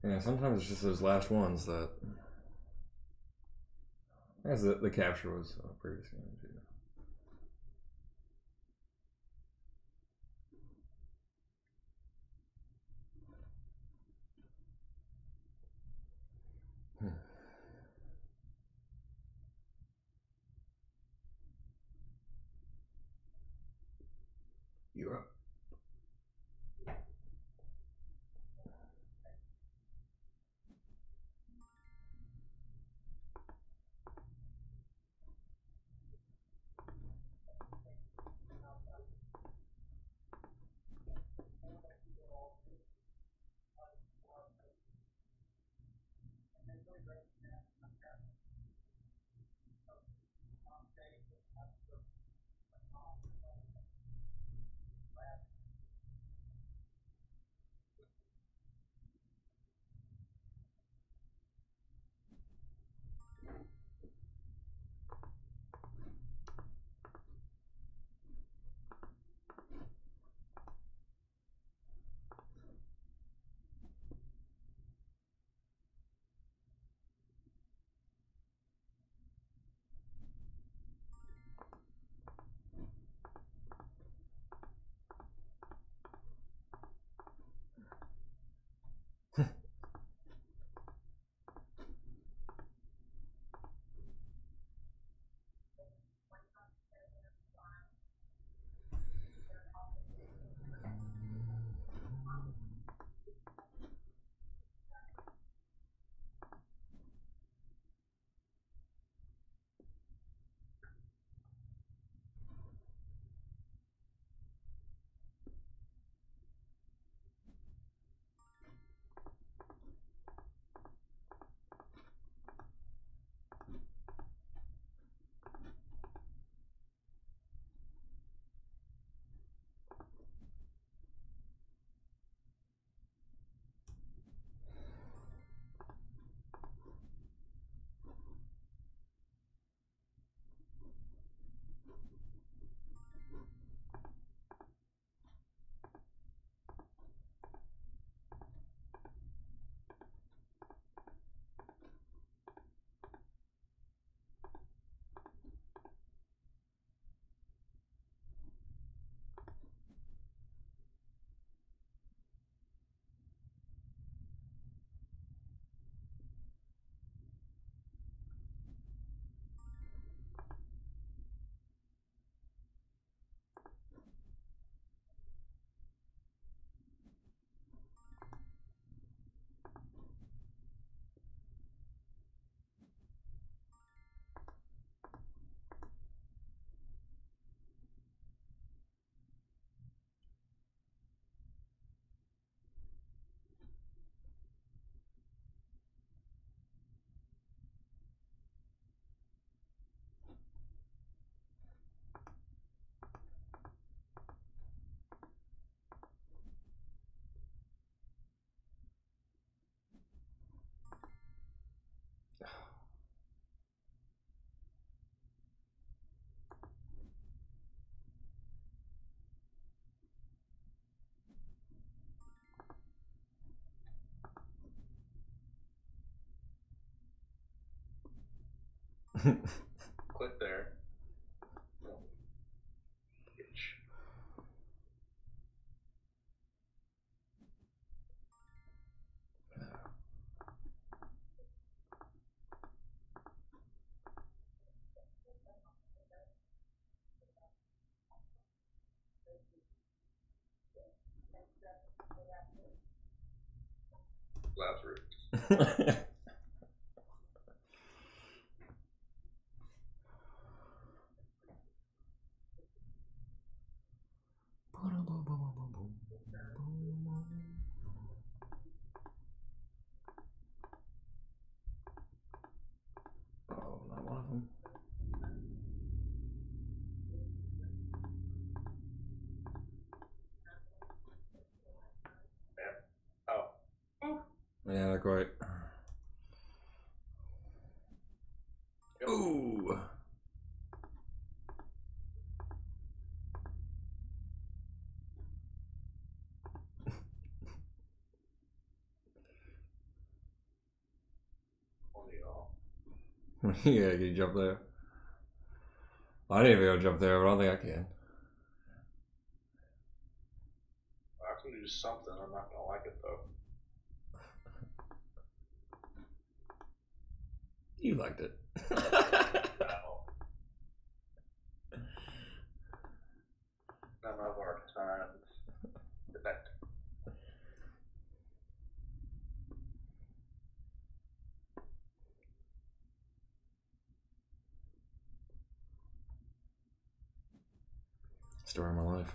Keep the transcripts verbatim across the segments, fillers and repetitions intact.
Yeah, sometimes it's just those last ones that. As the, the capture was uh, previous game too. Hmm. You're up. Click there. Lazarus. Oh, not one of them. Yeah. Oh. Yeah, not quite. Yep. Ooh. Only y'all. Yeah, can you jump there? I didn't even go jump there, but I don't think I can. I can do something. I'm not gonna like it though. You liked it. No. None of our times. Connect. Story of my life.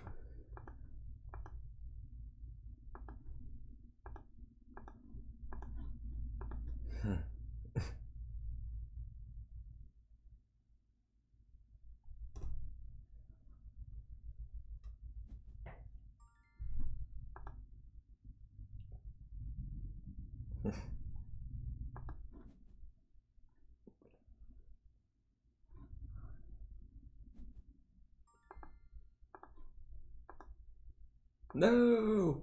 No.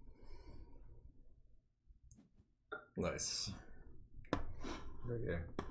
Nice. Okay.